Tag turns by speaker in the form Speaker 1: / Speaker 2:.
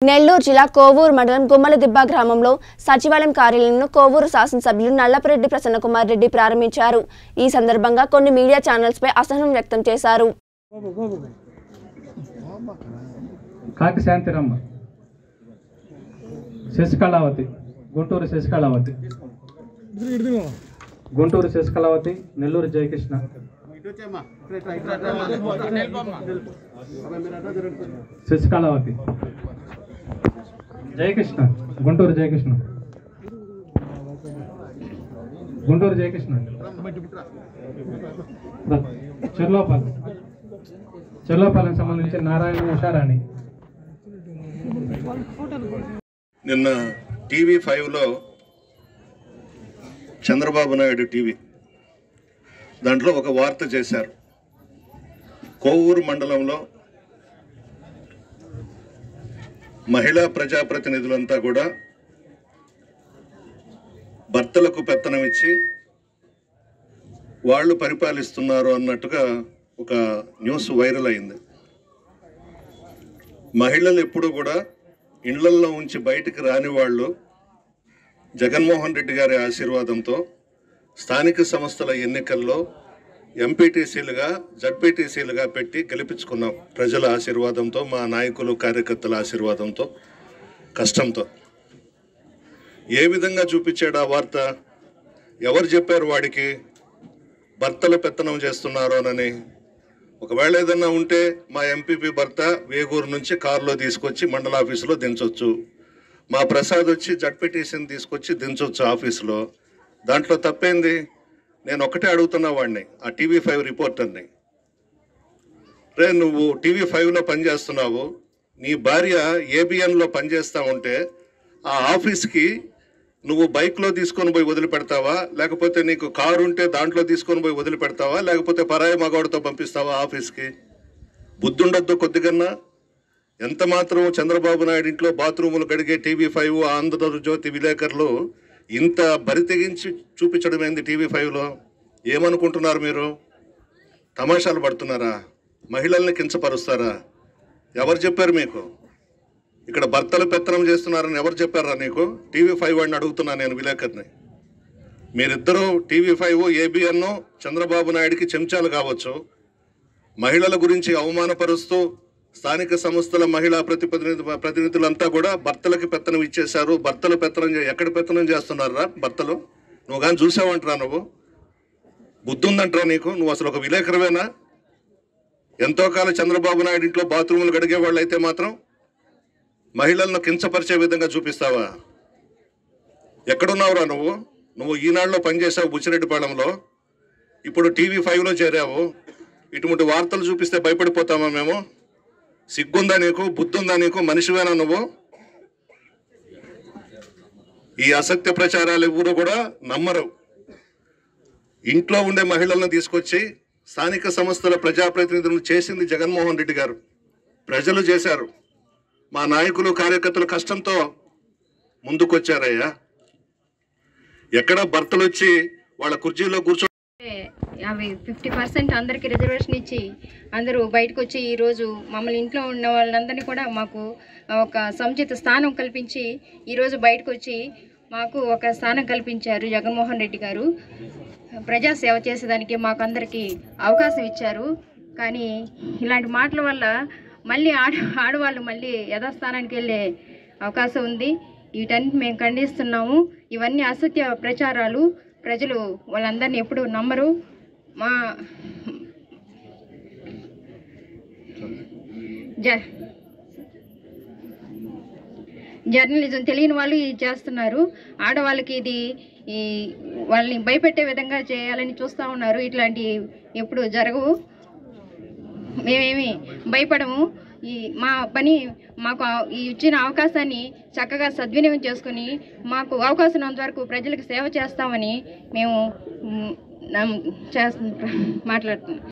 Speaker 1: నెల్లూరు జిల్లా కోవూరు మండలం గుమ్మలదిబ్బ గ్రామంలో సచివాలయం కార్యాలయంను కోవూరు శాసనసభ్యులు నల్లపరెడ్డి ప్రసన్నకుమార్ రెడ్డి ప్రారంభించారు. ఈ సందర్భంగా కొన్ని మీడియా ఛానల్స్ పై అసహనం వ్యక్తం చేశారు.
Speaker 2: కాకి శాంతిరమ్మ, శశికళావతి, గుంటూరు శశికళావతి, నెల్లూరు జయకృష్ణ, శశికళావతి, జయకృష్ణ, గుంటూరు జయకృష్ణ, చెర్లోపాలెం సంబంధించి నారాయణ ఉషారాణి.
Speaker 3: నిన్న TV5లో చంద్రబాబు నాయుడు టీవీ దాంట్లో ఒక వార్త చేశారు. కోవూరు మండలంలో మహిళా ప్రజాప్రతినిధులంతా కూడా భర్తలకు పెత్తనం ఇచ్చి వాళ్ళు పరిపాలిస్తున్నారు అన్నట్టుగా ఒక న్యూస్ వైరల్ అయింది. మహిళలు ఎప్పుడు కూడా ఇళ్లల్లో ఉంచి బయటికి రాని వాళ్ళు జగన్మోహన్ రెడ్డి గారి ఆశీర్వాదంతో స్థానిక సంస్థల ఎన్నికల్లో ఎంపీటీసీలుగా జడ్పీటీసీలుగా పెట్టి గెలిపించుకున్నాం. ప్రజల ఆశీర్వాదంతో, మా నాయకులు కార్యకర్తల ఆశీర్వాదంతో, కష్టంతో. ఏ విధంగా చూపించాడు ఆ వార్త? ఎవరు చెప్పారు వాడికి భర్తలు పెత్తనం చేస్తున్నారు అని? ఒకవేళ ఏదన్నా ఉంటే మా ఎంపీపీ భర్త వేగూరు నుంచి కారులో తీసుకొచ్చి మండల ఆఫీసులో దించవచ్చు, మా ప్రసాద్ వచ్చి జడ్పీటీసీని తీసుకొచ్చి దించవచ్చు ఆఫీసులో. దాంట్లో తప్పేంది? నేను ఒకటే అడుగుతున్నా వాడిని, ఆ TV5 రిపోర్టర్ని, రే నువ్వు TV5లో పనిచేస్తున్నావు, నీ భార్య ABNలో పనిచేస్తూ ఉంటే ఆ ఆఫీస్కి నువ్వు బైక్లో తీసుకొని పోయి వదిలిపెడతావా, లేకపోతే నీకు కారు ఉంటే దాంట్లో తీసుకొని పోయి వదిలిపెడతావా, లేకపోతే పరాయి మగవాడితో పంపిస్తావా ఆఫీస్కి? బుద్ధి ఉండొద్దు కొద్దిగన్నా. ఎంత మాత్రం చంద్రబాబు నాయుడు ఇంట్లో బాత్రూములు కడిగే TV5, ఆంధ్రజ్యోతి విలేకరులు ఇంత బరి తెగించి చూపించడం ఏంది TV5లో? ఏమనుకుంటున్నారు మీరు? తమాషాలు పడుతున్నారా? మహిళల్ని కించపరుస్తారా? ఎవరు చెప్పారు మీకు ఇక్కడ భర్తలు పెత్తనం చేస్తున్నారని? ఎవరు చెప్పారా నీకు? TV5 వాడిని అడుగుతున్నా నేను, విలేకరిని. మీరిద్దరూ TV5, ABN చంద్రబాబు నాయుడికి చెంచాలు కావచ్చు. మహిళల గురించి అవమానపరుస్తూ స్థానిక సంస్థల మహిళా ప్రతినిధులంతా కూడా భర్తలకి పెత్తనం ఇచ్చేశారు. భర్తలు పెత్తనం ఎక్కడ పెత్తనం చేస్తున్నారా భర్తలు? నువ్వు కానీ చూసావంటరా? నువ్వు బుద్ధి ఉందంటరా నీకు? నువ్వు అసలు ఒక విలేకరువేనా? ఎంతో కాలం చంద్రబాబు నాయుడు ఇంట్లో బాత్రూములు గడిగే వాళ్ళు అయితే మాత్రం మహిళలను కించపరిచే విధంగా చూపిస్తావా? ఎక్కడున్నావురా నువ్వు? నువ్వు ఈనాడులో పనిచేసావు బుచ్చిరెడ్డిపాళెంలో, ఇప్పుడు TV5లో చేరావు. ఇటువంటి వార్తలు చూపిస్తే భయపడిపోతామా మేము? సిగ్గుందా నీకు? బుద్ధి ఉందా నీకు? మనిషివేనా నువ్వు? ఈ అసత్య ప్రచారాలు ఎవరు కూడా నమ్మరు. ఇంట్లో ఉండే మహిళలను తీసుకొచ్చి స్థానిక సంస్థల ప్రజాప్రతినిధులను చేసింది జగన్మోహన్ రెడ్డి గారు, ప్రజలు చేశారు. మా నాయకులు కార్యకర్తల కష్టంతో ముందుకొచ్చారయ్యా. ఎక్కడ భర్తలు వచ్చి వాళ్ళ కుర్చీలో కూర్చో
Speaker 4: 50% అందరికీ రిజర్వేషన్ ఇచ్చి అందరూ బయటకు వచ్చి ఈరోజు మమ్మల్ని ఇంట్లో ఉన్న వాళ్ళందరినీ కూడా మాకు ఒక సముచిత స్థానం కల్పించి ఈరోజు బయటకు వచ్చి మాకు ఒక స్థానం కల్పించారు జగన్మోహన్ రెడ్డి గారు. ప్రజాసేవ చేసేదానికి మాకు అందరికీ అవకాశం ఇచ్చారు. కానీ ఇలాంటి మాటల వల్ల మళ్ళీ ఆడవాళ్ళు మళ్ళీ యథాస్థానానికి వెళ్ళే అవకాశం ఉంది. వీటన్నిటి మేము ఖండిస్తున్నాము. ఇవన్నీ అసత్య ప్రచారాలు. ప్రజలు వాళ్ళందరినీ ఎప్పుడు నమ్మరు. మా జర్నలిజం తెలియని వాళ్ళు ఇది చేస్తున్నారు. ఆడవాళ్ళకి ఇది వాళ్ళని భయపెట్టే విధంగా చేయాలని చూస్తూ ఉన్నారు. ఇట్లాంటి ఎప్పుడు జరగవు. మేమేమి భయపడము. మా పని మాకు ఈ ఇచ్చిన అవకాశాన్ని చక్కగా సద్వినియోగం చేసుకుని మాకు అవకాశం ఉన్నంత వరకు ప్రజలకు సేవ చేస్తామని మేము మాట్లాడుతున్నాం.